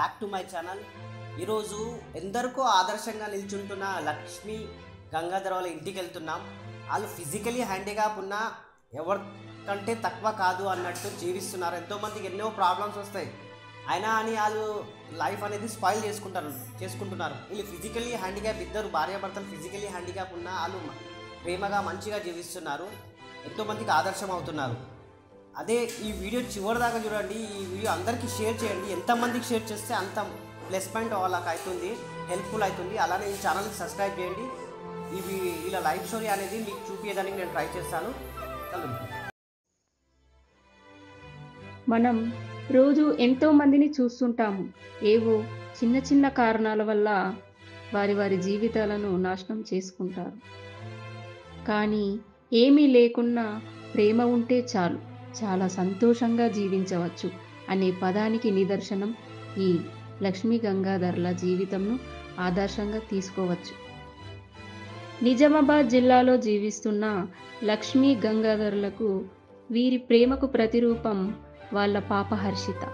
Back to my channel. ఈరోజు ఎందరికో ఆదర్శంగా నిల్చుంటున్న లక్ష్మీ గంగాధర్ వాళ్ళ ఇంటికి వెళ్తున్నాం. వాళ్ళు ఫిజికలీ హ్యాండిక్యాప్ ఉన్న ఎవరికంటే తక్కువ కాదు అన్నట్టు జీవిస్తున్నారు. ఎంతోమందికి ఎన్నో ప్రాబ్లమ్స్ వస్తాయి, అయినా అని వాళ్ళు లైఫ్ అనేది స్పాయిల్ చేసుకుంటున్నారు. వీళ్ళు ఫిజికలీ హ్యాండిక్యాప్, ఇద్దరు భార్యాభర్తలు ఫిజికలీ హ్యాండిక్యాప్ ఉన్న వాళ్ళు ప్రేమగా మంచిగా జీవిస్తున్నారు, ఎంతోమందికి ఆదర్శం అవుతున్నారు. అదే ఈ వీడియో చివరి దాకా చూడండి. ఈ వీడియో అందరికీ షేర్ చేయండి. ఎంతమందికి షేర్ చేస్తే అంత ప్లస్ పాయింట్ వాళ్ళకి అవుతుంది, హెల్ప్ఫుల్ అవుతుంది. అలానే ఈ ఛానల్ని సబ్స్క్రైబ్ చేయండి. వీళ్ళ లైఫ్ స్టోరీ అనేది మీకు చూపించడానికి నేను ట్రై చేస్తాను. మనం రోజు ఎంతో మందిని చూస్తుంటాము. ఏవో చిన్న చిన్న కారణాల వల్ల వారి జీవితాలను నాశనం చేసుకుంటారు. కానీ ఏమీ లేకున్నా ప్రేమ ఉంటే చాలు, చాలా సంతోషంగా జీవించవచ్చు అనే పదానికి నిదర్శనం ఈ లక్ష్మీ గంగాధర్ల జీవితంను ఆదర్శంగా తీసుకోవచ్చు. నిజామాబాద్ జిల్లాలో జీవిస్తున్న లక్ష్మీ గంగాధర్లకు వీరి ప్రేమకు ప్రతిరూపం వాళ్ళ పాప హర్షిత.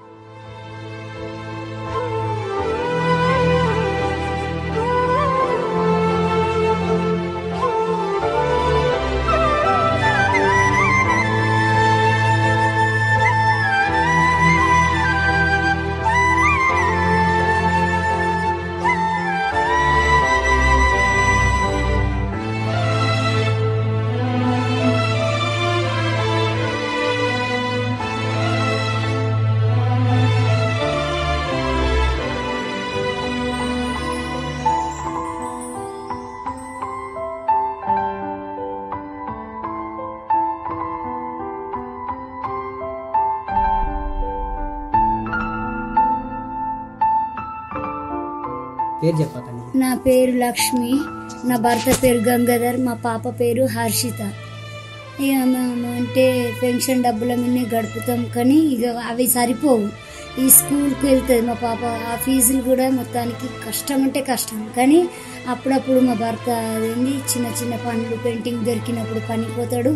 నా పేరు లక్ష్మి, నా భర్త పేరు గంగాధర్, మా పాప పేరు హర్షిత. ఇక మేము అంటే పెన్షన్ డబ్బుల మీదనే గడుపుతాం, కానీ ఇక అవి సరిపోవు. ఈ స్కూల్కి వెళ్తుంది మా పాప, ఆ ఫీజులు కూడా మొత్తానికి కష్టం అంటే కష్టం. కానీ అప్పుడప్పుడు మా భర్త అదేంది చిన్న చిన్న పనులు, పెయింటింగ్ దొరికినప్పుడు పనికి పోతాడు.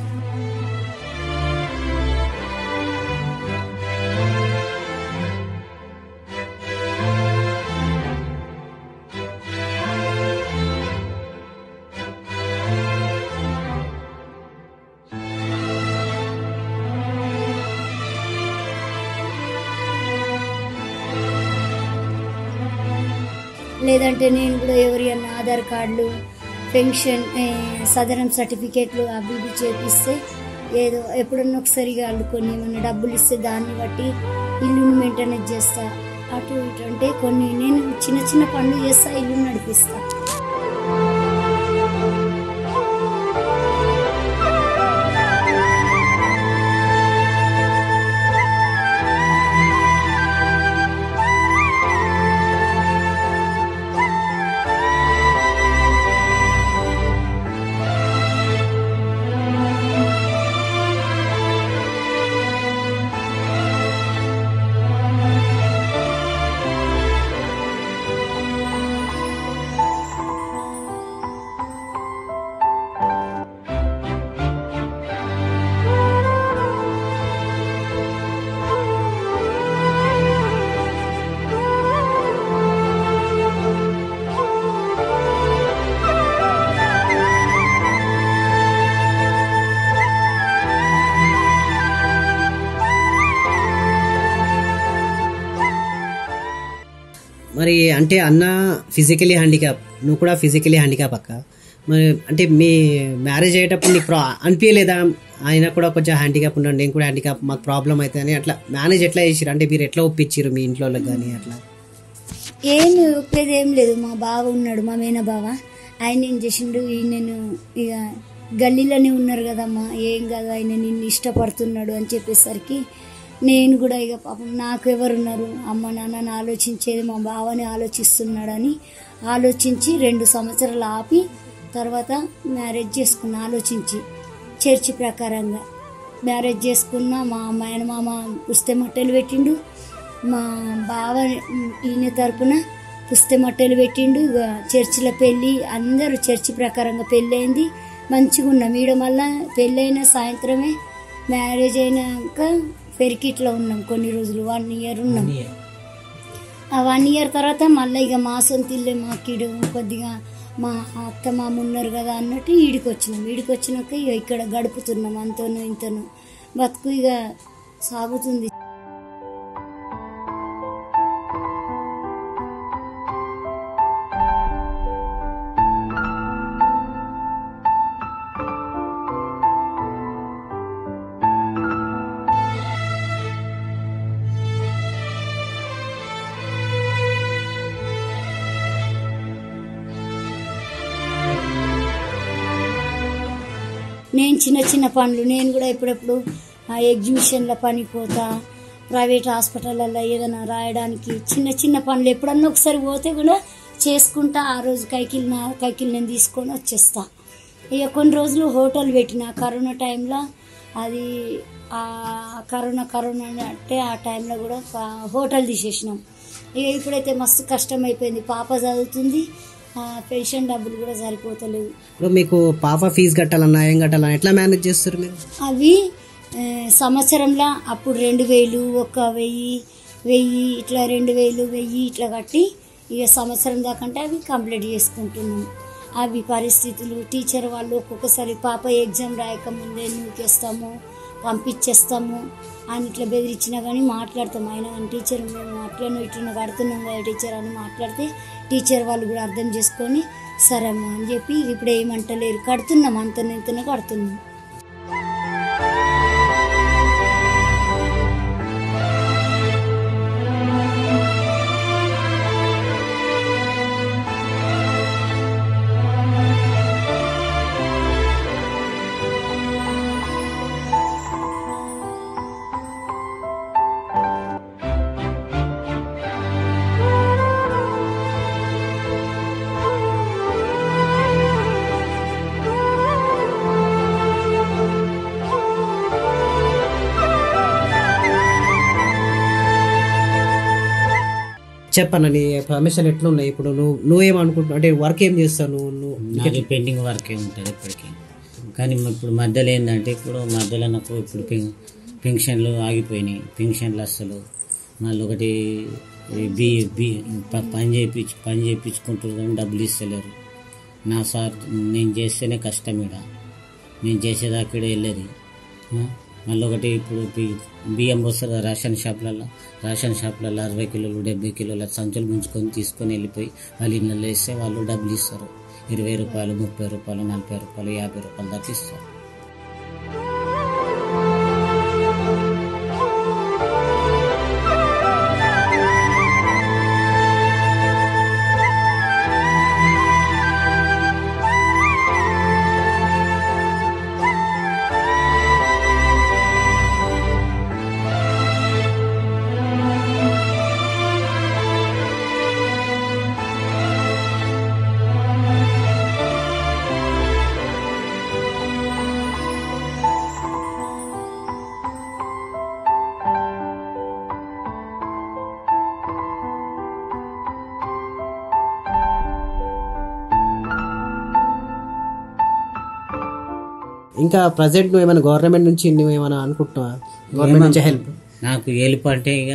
లేదంటే నేను కూడా ఎవరైనా ఆధార్ కార్డులు, పెన్షన్, సదరం సర్టిఫికేట్లు అవి ఇవి చేపిస్తే ఏదో ఎప్పుడన్నా ఒకసారిగా అల్లుకొని ఏమన్నా డబ్బులు ఇస్తే దాన్ని బట్టి ఇల్లును మెయింటెనెన్స్ చేస్తా. అటు ఇటు అంటే కొన్ని నేను చిన్న చిన్న పనులు చేస్తా, ఇల్లు నడిపిస్తా. మరి అంటే అన్న ఫిజికలీ హ్యాండిక్యాప్, నువ్వు కూడా ఫిజికలీ హ్యాండిక్యాప్ అక్క. మరి అంటే మీ మ్యారేజ్ అయ్యేటప్పుడు నీకు అనిపించలేదా ఆయన కూడా కొంచెం హ్యాండిక్యాప్ ఉన్నాడు, నేను కూడా హ్యాండిక్యాప్, మాకు ప్రాబ్లం అవుతుంది అని అట్లా మేనేజ్ ఎట్లా చేసిరు? అంటే మీరు ఎట్లా ఒప్పించారు మీ ఇంట్లో కానీ? అట్లా ఏమి ఒప్పేది ఏం లేదు. మా బావ ఉన్నాడు, మా మేన బావ, ఆయన ఏం చేసిండు, నేను ఇక గల్లీలోనే ఉన్నారు కదమ్మా, ఏం కాదు ఆయన నిన్ను ఇష్టపడుతున్నాడు అని చెప్పేసరికి నేను కూడా ఇక పాపం నాకు ఎవరున్నారు, అమ్మ నాన్నని ఆలోచించేది మా బావని ఆలోచిస్తున్నాడని ఆలోచించి 2 సంవత్సరాలు ఆపి తర్వాత మ్యారేజ్ చేసుకున్నా. ఆలోచించి చర్చి ప్రకారంగా మ్యారేజ్ చేసుకున్న. మా మామ పుస్తే మట్టెలు పెట్టిండు, మా బావ ఈయన తరపున పుస్తే మట్టెలు పెట్టిండు. ఇక చర్చిలో పెళ్ళి, అందరూ చర్చి ప్రకారంగా పెళ్ళి అయింది. మంచిగా ఉన్నాం. ఈడ మళ్ళా పెళ్ళైన సాయంత్రమే మ్యారేజ్ అయినాక పెరికిట్లో ఉన్నాం కొన్ని రోజులు, 1 year ఉన్నాం. ఆ 1 ఇయర్ తర్వాత మళ్ళీ ఇక మా సొంత ఇల్లే మాకీడు కొద్దిగా మా అత్త మామ ఉన్నారు కదా అన్నట్టు ఈడికి వచ్చినాక ఇక ఇక్కడ గడుపుతున్నాం అంతను ఇంతను బతుకు ఇక సాగుతుంది. నేను చిన్న పనులు నేను కూడా ఎప్పుడెప్పుడు ఎగ్జిబిషన్ల పనికి పోతా, ప్రైవేట్ హాస్పిటల్లో ఏదైనా రాయడానికి చిన్న పనులు ఎప్పుడన్నా ఒకసారి పోతే కూడా చేసుకుంటా. ఆ రోజు కైకిల్ నేను తీసుకొని వచ్చేస్తా. ఇక కొన్ని రోజులు హోటల్ పెట్టిన కరోనా టైంలో. అది కరోనా అంటే ఆ టైంలో కూడా హోటల్ తీసేసినాం. ఇక ఇప్పుడైతే మస్తు కష్టం అయిపోయింది. పాప చదువుతుంది, పెన్షన్ డబ్బులు కూడా సరిపోతలేవు. ఇప్పుడు మీకు పాప ఫీజు కట్టాలన్నా ఏం కట్టాలన్నా ఎట్లా మేనేజ్ చేస్తారు మీరు? అవి సంవత్సరంలో అప్పుడు 2000, 1000 ఇట్లా 2000, 1000 ఇట్లా కట్టి ఇక సంవత్సరం దాకంటే అవి కంప్లీట్ చేసుకుంటున్నాం. అవి పరిస్థితులు టీచర్ వాళ్ళు ఒక్కొక్కసారి పాప ఎగ్జామ్ రాయకముందే నూకేస్తాము, పంపించేస్తాము అని ఇట్లా బెదిరించినా కానీ మాట్లాడతాం. అయినా కానీ టీచర్ మేము అట్లనో ఇట్లనో కడుతున్నాం కదా టీచర్ అని మాట్లాడితే టీచర్ వాళ్ళు కూడా అర్థం చేసుకొని సరే అమ్మా అని చెప్పి ఇప్పుడు ఏమంటలేరు, కడుతున్నాం అంతనే కడుతున్నాం. చెప్పన్న నీ పర్మిషన్ ఎట్లున్నాయి ఇప్పుడు? నువ్వేమనుకుంటున్నావు అంటే వర్క్ ఏం చేస్తావు నువ్వు? నాకు పెయింటింగ్ వర్క్ ఉంటుంది ఇప్పటికీ. కానీ ఇప్పుడు మధ్యలో ఏంటంటే మధ్యలో నాకు ఇప్పుడు పెన్షన్లు ఆగిపోయినాయి. పెన్షన్లు అసలు మళ్ళీ ఒకటి పని చేయించుకుంటున్నాను, డబ్బులు ఇస్తలేరు. నా సార్ నేను చేస్తేనే కష్టం, నేను చేసేదాకా వెళ్ళేది. మళ్ళీ ఒకటి ఇప్పుడు బియ్యం వస్తుంది రేషన్ షాప్లలో 60 కిలోలు 70 కిలోల సంచులు ముంచుకొని తీసుకొని వెళ్ళిపోయి వాళ్ళ ఇళ్ళల్లో వేస్తే వాళ్ళు డబ్బులు ఇస్తారు. 20 రూపాయలు, 30 రూపాయలు, 40 రూపాయలు, 50 రూపాయలు దాకా ఇస్తారు. ఇంకా ప్రజెంట్ నువ్వు ఏమైనా గవర్నమెంట్ నుంచి నువ్వేమైనా అనుకుంటున్నావా? గవర్నమెంట్ నుంచి హెల్ప్? నాకు హెల్ప్ అంటే ఇక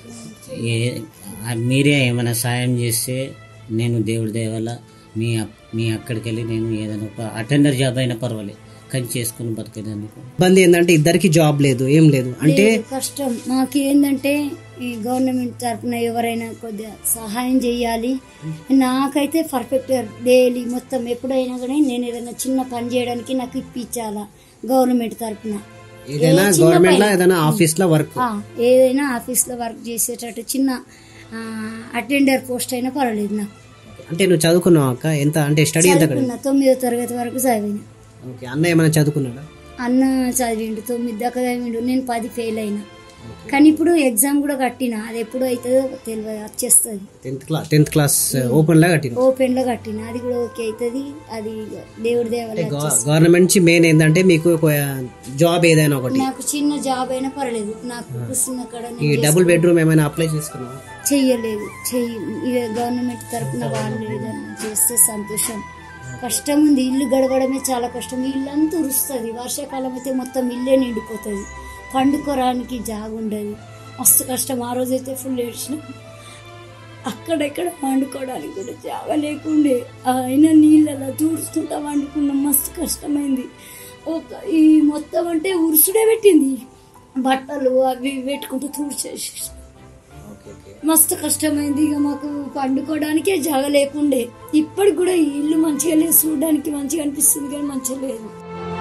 మీరే ఏమైనా సాయం చేస్తే నేను దేవుడి దయ వల్ల మీ అక్కడికి వెళ్ళి నేను ఏదైనా ఒక అటెండర్ జాబ్ అయినా పర్వాలేదు కానీ చేసుకుని బతికేదానికి. ఇబ్బంది ఏంటంటే ఇద్దరికి జాబ్ లేదు, ఏం లేదు అంటే కష్టం. మాకు ఏంటంటే ఈ గవర్నమెంట్ తరఫున ఎవరైనా కొద్దిగా సహాయం చేయాలి. నాకైతే పర్ఫెక్ట్ డైలీ మొత్తం ఎప్పుడైనా కానీ నేను ఏదైనా చిన్న పని చేయడానికి నాకు ఇప్పించాలా గవర్నమెంట్ తరఫున. ఏదైనా ఆఫీస్లో వర్క్ చేసేటట్టు చిన్న అటెండర్ పోస్ట్ అయినా పర్వాలేదు నాకు. అంటే నువ్వు చదువుకున్నావు అక్క? ఎంత అంటే స్టడీ ఎంత? 9వ తరగతి వరకు చదివిన. అన్న ఏమైనా చదువుకున్నాడా? అన్న చదివిండు, 9 దాకా చదివిండు. నేను 10 ఫెయిల్ అయినా. కానీ ఇప్పుడు ఎగ్జామ్ కూడా కట్టిన, అది ఎప్పుడు అవుతుందో తెలియదు, వచ్చేస్తుంది. 10th క్లాస్ ఓపెన్ లో కట్టిన అది కూడా ఓకే అవుతుంది. అది దేవుడి దేవాల. గవర్నమెంట్ నుంచి మెయిన్ ఏంటంటే మీకు జాబ్ ఏదైనా ఒకటి, నాకు చిన్న జాబ్ అయినా పర్లేదు. నాకు కూర్చున్న కాడ ఈ డబుల్ బెడ్రూమ్ ఏమైనా అప్లై చేసుకున్నా? చెయ్యలేదు. ఇక గవర్నమెంట్ తరఫున వాళ్ళు ఏదైనా చేస్తే సంతోషం. కష్టం ఉంది, ఇల్లు గడవడమే చాలా కష్టం. ఇల్లు అంతా ఉరుస్తుంది. వర్షాకాలం అయితే మొత్తం ఇల్లే నిండిపోతుంది. పండుకోవడానికి జాగ ఉండదు, మస్తు కష్టం. ఆ రోజైతే ఫుల్ ఏడ్చిన. అక్కడెక్కడ వండుకోవడానికి కూడా జాగా లేకుండే. ఆయన నీళ్ళలో తూడుచుకుంటా వండుకున్నాం. మస్తు కష్టమైంది. ఈ మొత్తం అంటే ఉరుసుడే పెట్టింది, బట్టలు అవి పెట్టుకుంటూ తూడ్చేసి మస్తు కష్టమైంది. ఇక మాకు పండుకోవడానికే జాగ లేకుండే. ఇప్పటికి కూడా ఈ ఇల్లు మంచిగా లేదు, చూడడానికి మంచిగా అనిపిస్తుంది కానీ మంచిగా లేదు.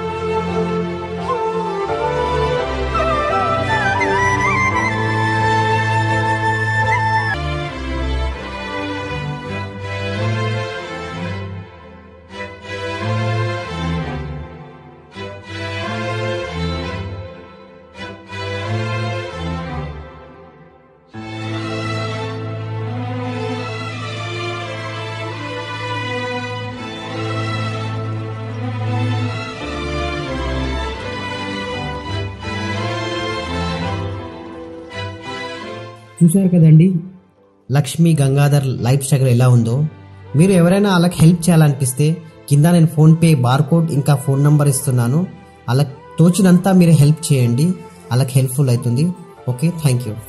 చూశారు కదండి లక్ష్మీ గంగాధర్ లైఫ్ స్ట్రగల్ ఎలా ఉందో. మీరు ఎవరైనా వాళ్ళకి హెల్ప్ చేయాలనిపిస్తే కింద నేను ఫోన్పే బార్కోడ్ ఇంకా ఫోన్ నంబర్ ఇస్తున్నాను. వాళ్ళకి తోచినంతా మీరు హెల్ప్ చేయండి, వాళ్ళకి హెల్ప్ఫుల్ అవుతుంది. Okay, thank you.